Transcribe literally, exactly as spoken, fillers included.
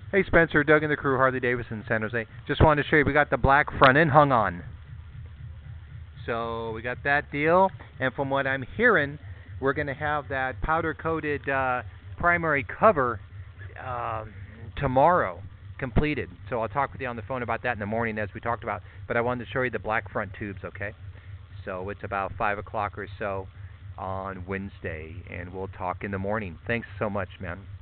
Hey Spencer, Doug and the crew, Harley Davidson, San Jose. Just wanted to show you we got the black front end hung on. So we got that deal, and from what I'm hearing, we're going to have that powder coated uh, primary cover uh, tomorrow completed. So I'll talk with you on the phone about that in the morning as we talked about, but I wanted to show you the black front tubes, okay? So it's about five o'clock or so on Wednesday, and we'll talk in the morning. Thanks so much, man.